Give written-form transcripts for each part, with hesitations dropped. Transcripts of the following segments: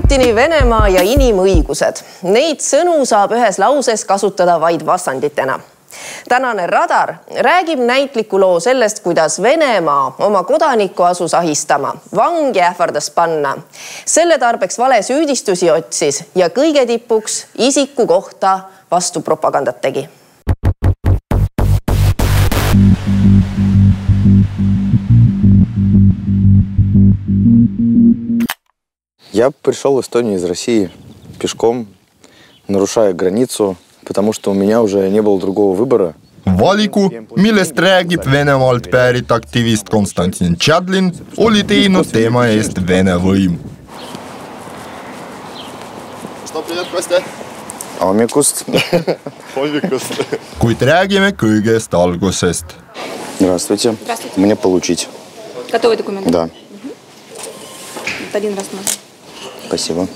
Putini Venemaa ja inimõigused. Neid sõnu saab ühes lauses kasutada vaid vastanditena. Tänane Radar räägib näitliku loo sellest, kuidas Venemaa oma kodanikku asus ahistama, vangi ähvardas panna. Selle tarbeks vale süüdistusi otsis ja kõige tipuks isiku kohta vastu propagandat tegi. Я пришел в Эстонию из России пешком, нарушая границу, потому что у меня уже не было другого выбора. Valiku, millest räägib Venemaalt pärit aktivist Konstantin Tšadlin, oli teinud tema eest Vene võim. Hommikust. Kuid räägime kõigest algusest. Здравствуйте. Здравствуйте. Мне получить. Готовый документ? Да. Один раз можно. Спасибо.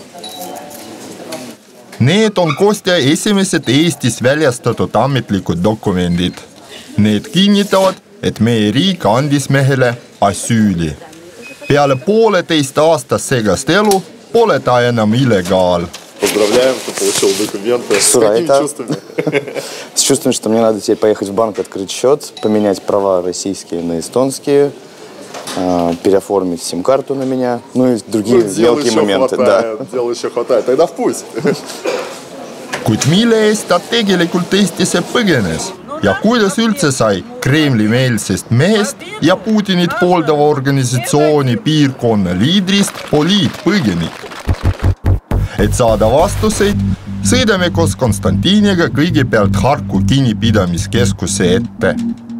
Need on Kostja esimesed Eestis väljastatud ametlikud dokumendid. Need kinnitavad, et meie riik andis mehele asüüli. Peale 1,5 aastast segast elu pole ta enam illegaal. Поздравляем, ты получил документы. С какими чувствами? С чувством, что мне надо теперь поехать в банк, открыть счет, поменять права российские на эстонские, переоформить сим-карту на меня, ну и другие мелкие моменты. Дел еще хватает. Тогда в путь. Kuid mille eest ta tegelikult Eestisse põgenes ja kuidas üldse sai Kremli-meelsest mehest ja Putinit pooldava organisatsiooni piirkonna liidrist poliitpõgenik? Et saada vastuseid, sõidame koos Konstantiniga kõigepealt Harku kinnipidamiskeskuse ette.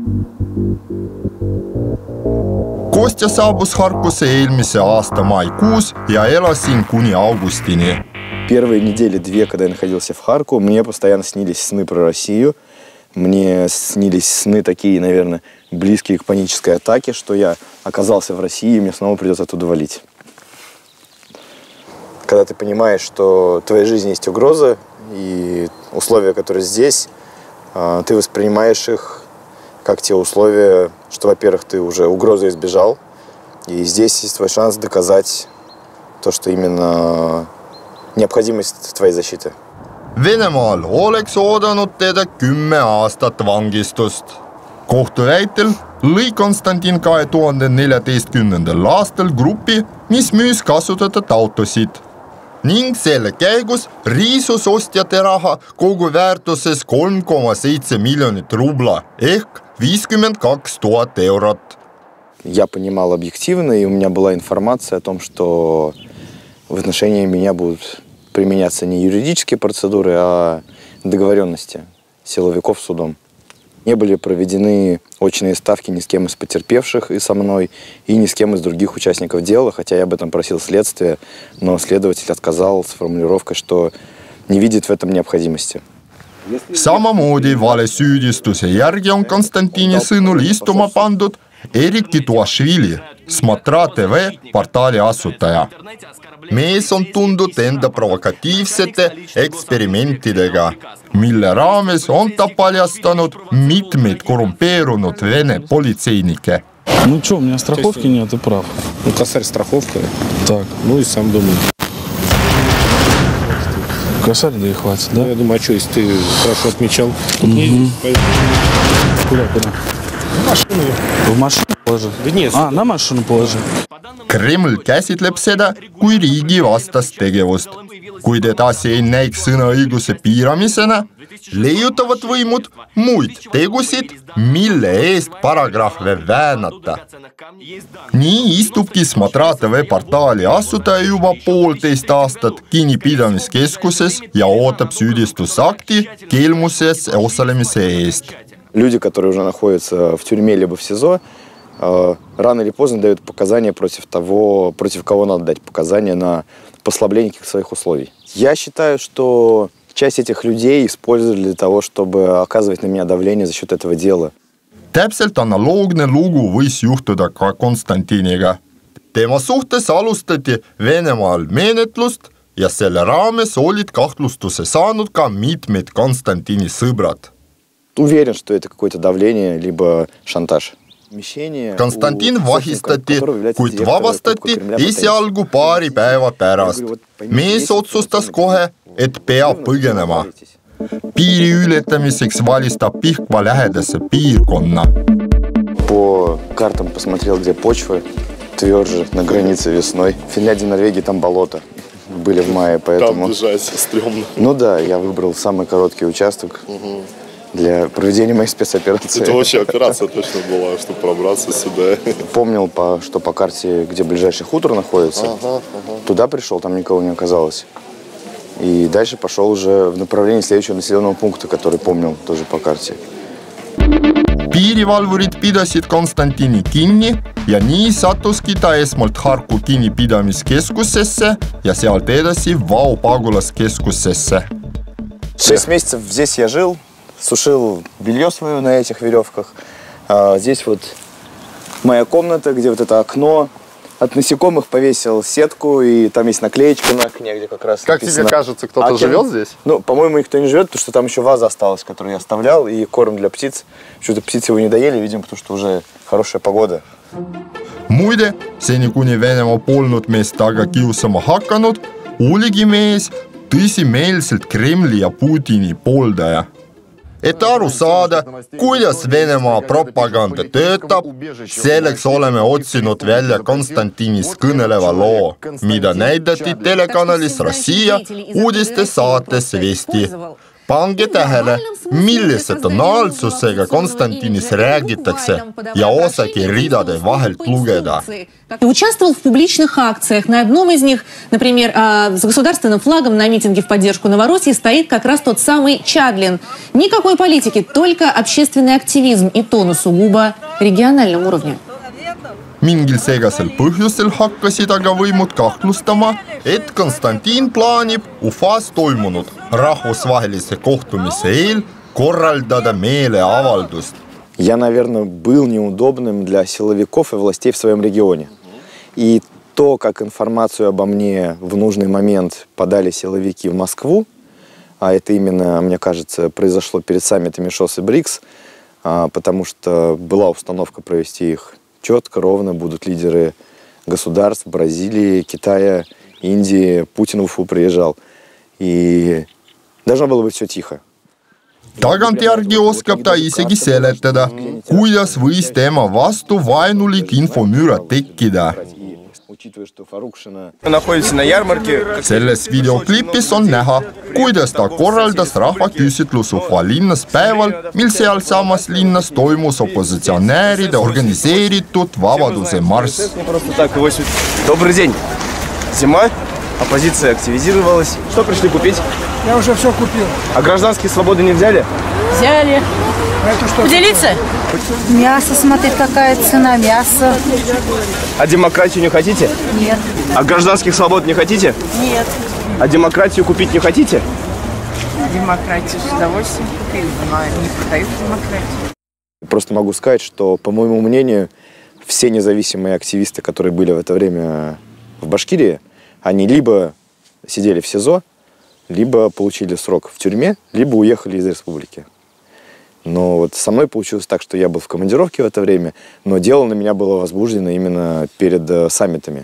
Kostja saabus Harkusse eelmise aasta maikuus ja elas siin kuni augustini. Первые недели 2, когда я находился в Харку, мне постоянно снились сны про Россию. Мне снились сны такие, наверное, близкие к панической атаке, что я оказался в России, и мне снова придется оттуда валить. Когда ты понимаешь, что в твоей жизни есть угрозы, и условия, которые здесь, ты воспринимаешь их как те условия, что, во-первых, ты уже угрозу избежал, и здесь есть твой шанс доказать то, что именно необходимость твоей защиты. Venemaal oleks oodanud teda 10 aastat vangistust. Kohtu väitel lõi Konstantin 2014. aastal grupi, mis müüs kasutatud autosid. Ning selle käigus riisus ostjate raha kogu väärtuses 3,7 miljonit rubla ehk 52 000 eurot. Я понимал объективно, и у меня была информация о том, что в отношении меня будут применяться не юридические процедуры, а договоренности силовиков с судом. Не были проведены очные ставки ни с кем из потерпевших и со мной, и ни с кем из других участников дела, хотя я об этом просил следствие, но следователь отказал с формулировкой, что не видит в этом необходимости. Samamoodi vale süüdistuse järgi on Konstantini sõnul istuma pandud Erik Tituashvili, Smatra TV portaali asutaja. Mees on tundnud enda provokatiivsete eksperimentidega, mille raames on ta paljastanud mitmeid korrumpeerunud Vene politseinike. Ну что, у меня страховки нет, ты прав. Ну, косарь страховка. Так. Ну и сам думаю. Косарь, да и хватит, да? Я думаю, а что, если ты хорошо отмечал, тут не Куда? в машину. В машину положи? Да нет. На машину положи. Kreml käsitleb seda kui riigi vastast tegevust. Kuid edasi ei näiks sõnaõiguse piiramisena, leiutavad võimud muid tegusid, mille eest paragrahve väänata. Nii istubki Smatra TV portaali asutaja juba 1,5 aastat kinnipidamiskeskuses ja ootab süüdistusakti kelmuses osalemise eest. Люди, которые уже находятся в тюрьме либо в СИЗО, рано или поздно дают показания против того, против кого надо дать показания на послабление каких-то своих условий. Я считаю, что часть этих людей использовали для того, чтобы оказывать на меня давление за счет этого дела. Täpselt analoogne lugu võis juhtuda ka Konstantiniga. Tema suhtes alustati Venemaal menetlust ja selle raames olid kahtlustuse saanud ka mitmed Konstantini sõbrad. Уверен, что это какое-то давление, либо шантаж. Konstantin vahistati, kuid vabastati esialgu paari päeva pärast. Mees otsustas kohe, et peab põgenema. Piiri ületamiseks valis ta Pihkva lähedase piirkonna. По картам посмотрел, где почва тверже на границе весной. В Финляндии, Норвегии там болото. Были в мае, поэтому... Там бежать стрёмно. Ну да, я выбрал самый короткий участок для проведения моей спецоперации. Это вообще операция точно была, чтобы пробраться сюда. Помнил, что по карте, где ближайший хутор находится, туда пришел, там никого не оказалось. И дальше пошел уже в направлении следующего населенного пункта, который помнил тоже по карте. Piirivalvurid pidasid Konstantini kinni ja nii sattuski ta esmalt Harku kinnipidamiskeskusesse ja sealt edasi Vau pagulaskeskusesse. 6 месяцев здесь я жил, сушил белье свое на этих веревках. Здесь вот моя комната, где вот это окно. От насекомых повесил сетку, и там есть наклеечка на окне, где как раз Как написано... тебе кажется, кто-то живет здесь? Ну, по-моему, никто не живет, потому что там еще ваза осталась, которую я оставлял, и корм для птиц. Что-то птицы его не доели, видимо, потому что уже хорошая погода. Muide, seni kuni Venemaa polnud meest taga kiusama hakanud, oligi mees tõsimeelselt Kremli ja Putini pooldaja. Et aru saada, kuidas Venemaa propaganda töötab, selleks oleme otsinud välja Konstantinis kõneleva loo, mida näidati telekanalis Rossija uudiste saates Vesti. Pange tähele, millise tonaalsusega Konstantinis räägitakse ja osake ridade vahelt lugeda. Участвовал в публичных акциях. На одном из них, например, с государственным флагом на митинге в поддержку Новороссии стоит как раз тот самый Чадлин. Никакой политики, только общественный активизм, и то на сугубо региональном уровне. Mingil segasel põhjusel hakkasid aga võimud kahtlustama, et Konstantin plaanib Ufas toimunud rahvusvahelise kohtumise eel korraldada meeleavaldust. Я, наверное, был неудобным для силовиков и властей в своем регионе. И то, как информацию обо мне в нужный момент подали силовики в Москву, а это именно, мне кажется, произошло перед саммитами ШОС и БРИКС, потому что была установка провести их четко, ровно, будут лидеры государств Бразилии, Китая, Индии. Путин в Уфу приезжал. И должно было быть все тихо. Tagantjärgi oskab ta isegi seletada, kuidas võis tema vastu vaenulik infomüra tekkida. Selles videoklipis on näha, kuidas ta korraldas rahvaküsitlus Ufa linnas päeval, mil sealsamas linnas toimus opositsionääride organiseeritud vabaduse marss. Добрый день. Зима, оппозиция активизировалась. Что пришли купить? Я уже все купил. А гражданские свободы не взяли? Взяли. Это что? Поделиться? Мясо, смотри, какая цена мяса. А демократию не хотите? Нет. А гражданских свобод не хотите? Нет. А демократию купить не хотите? Демократию с удовольствием купили, но не продают демократию. Просто могу сказать, что, по моему мнению, все независимые активисты, которые были в это время в Башкирии, они либо сидели в СИЗО, либо получили срок в тюрьме, либо уехали из республики. Но вот со мной получилось так, что я был в командировке в это время, но дело на меня было возбуждено именно перед саммитами.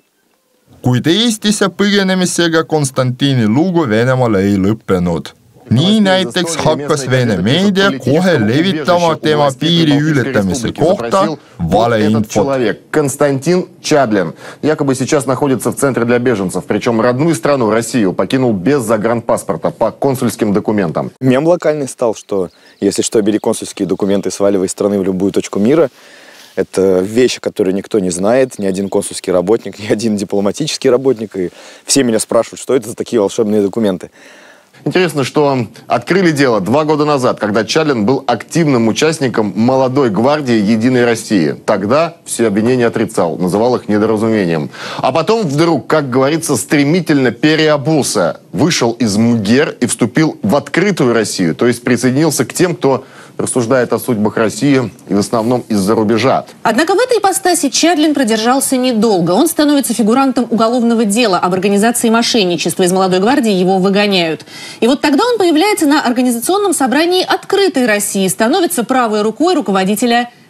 Kuid Eestisse põgenemisega Konstantini lugu Venemaale ei lõppenud. Nii näiteks hakkas Vene meedia kohe levitama tema piiri ületamise kohta valeinfot. Человек, Константин Чадлин, якобы сейчас находится в центре для беженцев, причем родную страну, Россию, покинул без загранпаспорта по консульским документам. Мем локальный стал, что если что, бери консульские документы и сваливай из страны в любую точку мира. Это вещи, которые никто не знает, ни один консульский работник, ни один дипломатический работник. И все меня спрашивают, что это за такие волшебные документы. Интересно, что открыли дело 2 года назад, когда Чадлин был активным участником молодой гвардии «Единой России». Тогда все обвинения отрицал, называл их недоразумением. А потом вдруг, как говорится, стремительно переобулся, вышел из МГИР и вступил в открытую Россию, то есть присоединился к тем, кто рассуждает о судьбах России и в основном из-за рубежа. Однако в этой ипостаси Чадлин продержался недолго. Он становится фигурантом уголовного дела об организации мошенничества. Из молодой гвардии его выгоняют. И вот тогда он появляется на организационном собрании «Открытой России», становится правой рукой руководителя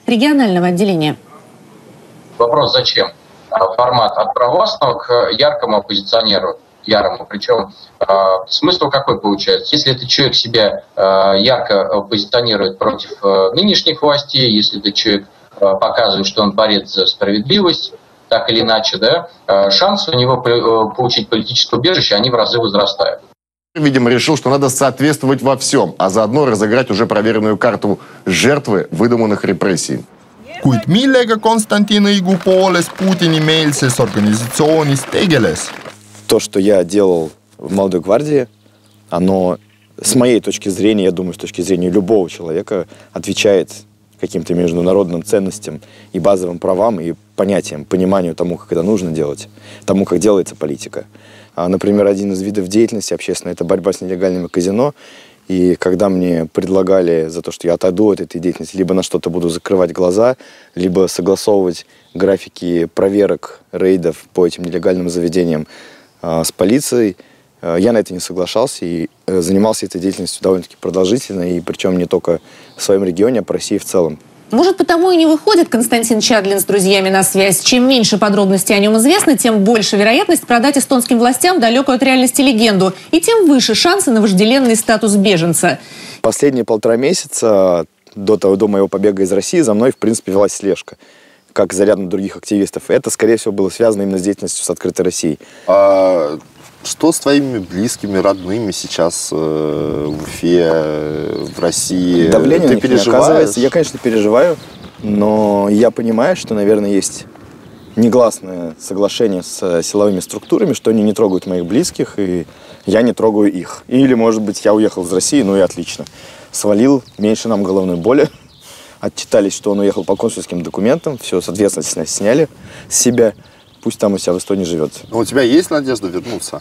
регионального отделения. Вопрос зачем? Формат от провластного к яркому оппозиционеру. Ярому. Причем смысл какой получается? Если этот человек себя ярко позиционирует против нынешних властей, если этот человек показывает, что он борец за справедливость, так или иначе, да, шансы у него получить политическое убежище, они в разы возрастают. Видимо, решил, что надо соответствовать во всем, а заодно разыграть уже проверенную карту жертвы выдуманных репрессий. Kuid millega Konstantin õigupoolest Putini-meelses organisatsioonis tegeles? То, что я делал в «Молодой гвардии», оно, с моей точки зрения, я думаю, с точки зрения любого человека, отвечает каким-то международным ценностям и базовым правам, и понятиям, пониманию тому, как это нужно делать, тому, как делается политика. Например, один из видов деятельности общественной – это борьба с нелегальными казино. И когда мне предлагали за то, что я отойду от этой деятельности, либо на что-то буду закрывать глаза, либо согласовывать графики проверок, рейдов по этим нелегальным заведениям с полицией, я на это не соглашался и занимался этой деятельностью довольно-таки продолжительно, и причем не только в своем регионе, а по России в целом. Может, потому и не выходит Константин Чадлин с друзьями на связь. Чем меньше подробностей о нем известно, тем больше вероятность продать эстонским властям далекую от реальности легенду. И тем выше шансы на вожделенный статус беженца. Последние 1,5 месяца до моего побега из России за мной, в принципе, велась слежка, как за рядом других активистов. И это, скорее всего, было связано именно с деятельностью с «Открытой Россией». Что с твоими близкими, родными сейчас в Уфе, в России? Давление Ты на них не переживаешь? оказывается. Я, конечно, переживаю, но я понимаю, что, наверное, есть негласное соглашение с силовыми структурами, что они не трогают моих близких, и я не трогаю их. Или, может быть, я уехал из России, ну и отлично. Свалил, меньше нам головной боли. Отчитались, что он уехал по консульским документам, все, соответственно, сняли с себя. Пусть там у себя в Эстонии живет. Но у тебя есть надежда вернуться?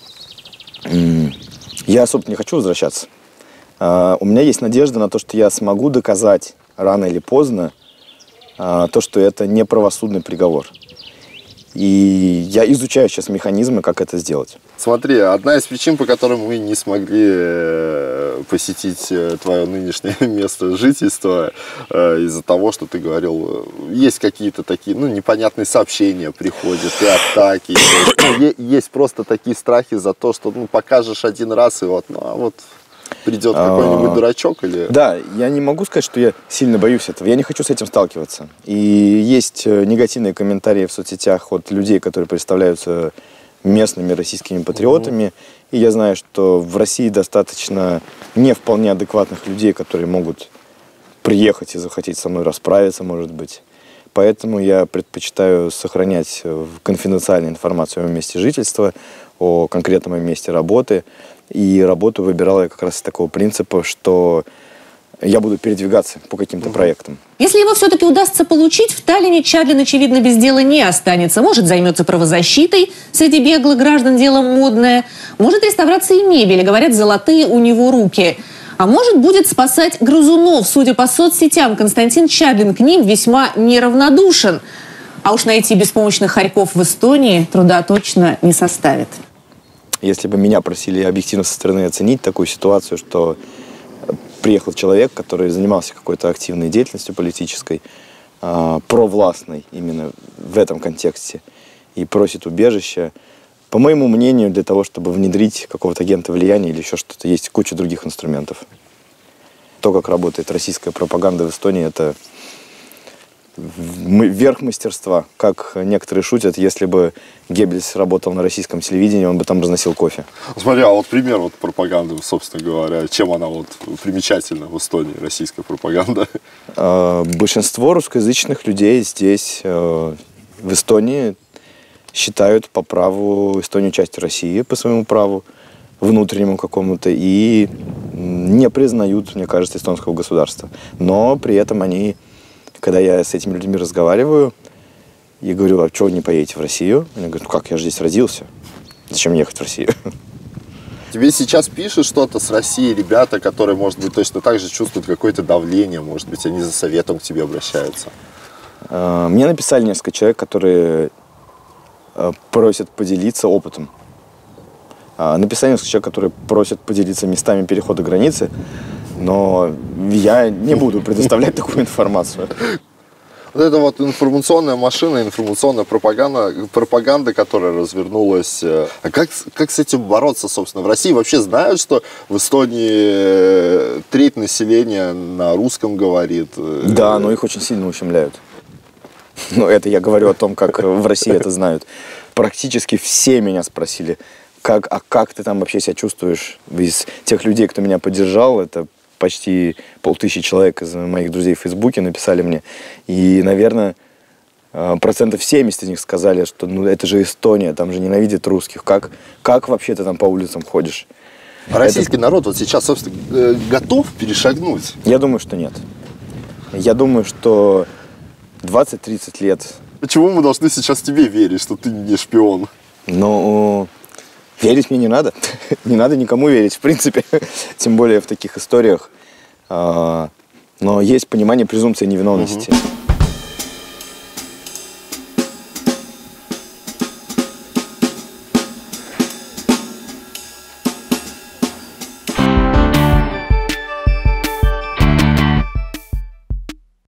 Я особо не хочу возвращаться. У меня есть надежда на то, что я смогу доказать рано или поздно то, что это не правосудный приговор. И я изучаю сейчас механизмы, как это сделать. Смотри, одна из причин, по которой мы не смогли посетить твое нынешнее место жительства, из-за того, что ты говорил, есть какие-то такие, непонятные сообщения приходят, и атаки. Есть просто такие страхи за то, что покажешь один раз, и придет какой-нибудь дурачок или... Да, я не могу сказать, что я сильно боюсь этого. Я не хочу с этим сталкиваться. И есть негативные комментарии в соцсетях от людей, которые представляются местными российскими патриотами. И я знаю, что в России достаточно не вполне адекватных людей, которые могут приехать и захотеть со мной расправиться, может быть. Поэтому я предпочитаю сохранять конфиденциальную информацию о моем месте жительства, о конкретном моем месте работы. И работу выбирал я как раз с такого принципа, что я буду передвигаться по каким-то проектам. Если его все-таки удастся получить, в Таллине Чадлин, очевидно, без дела не останется. Может, займется правозащитой, среди беглых граждан дело модное. Может, реставрацией мебели. Говорят, золотые у него руки. А может, будет спасать грызунов. Судя по соцсетям, Константин Чадлин к ним весьма неравнодушен. А уж найти беспомощных хорьков в Эстонии труда точно не составит. Если бы меня просили объективно со стороны оценить такую ситуацию, что приехал человек, который занимался какой-то активной деятельностью политической, провластной именно в этом контексте, и просит убежища, по моему мнению, для того, чтобы внедрить какого-то агента влияния или еще что-то, есть куча других инструментов. То, как работает российская пропаганда в Эстонии, это верх мастерства. Как некоторые шутят, если бы Геббельс работал на российском телевидении, он бы там разносил кофе. Смотри, а пример пропаганды, собственно говоря, чем она примечательна в Эстонии, российская пропаганда? Большинство русскоязычных людей здесь, в Эстонии, считают по праву Эстонию частью России, по своему праву внутреннему какому-то, и не признают, мне кажется, эстонского государства. Но при этом они... Когда я с этими людьми разговариваю, я говорю, а что вы не поедете в Россию? Они говорят, как, я же здесь родился. Зачем ехать в Россию? Тебе сейчас пишут что-то с России ребята, которые, может быть, точно так же чувствуют какое-то давление, может быть, они за советом к тебе обращаются? Мне написали несколько человек, которые просят поделиться опытом. Написали несколько человек, которые просят поделиться местами перехода границы, но я не буду предоставлять такую информацию. Вот это вот информационная машина, информационная пропаганда, которая развернулась. А как с этим бороться, собственно? В России вообще знают, что в Эстонии треть населения на русском говорит? Да, но их очень сильно ущемляют. Но это я говорю о том, как в России это знают. Практически все меня спросили, как ты там вообще себя чувствуешь? Из тех людей, кто меня поддержал, это почти 500 человек из моих друзей в Фейсбуке написали мне. И, наверное, 70% из них сказали, что ну это же Эстония, там же ненавидят русских. Как вообще ты там по улицам ходишь? А российский народ вот сейчас, собственно, готов перешагнуть? Я думаю, что нет. Я думаю, что 20-30 лет. Почему мы должны сейчас тебе верить, что ты не шпион? Ну, верить мне не надо. Не надо никому верить, в принципе. Тем более в таких историях. Но есть понимание презумпции невиновности.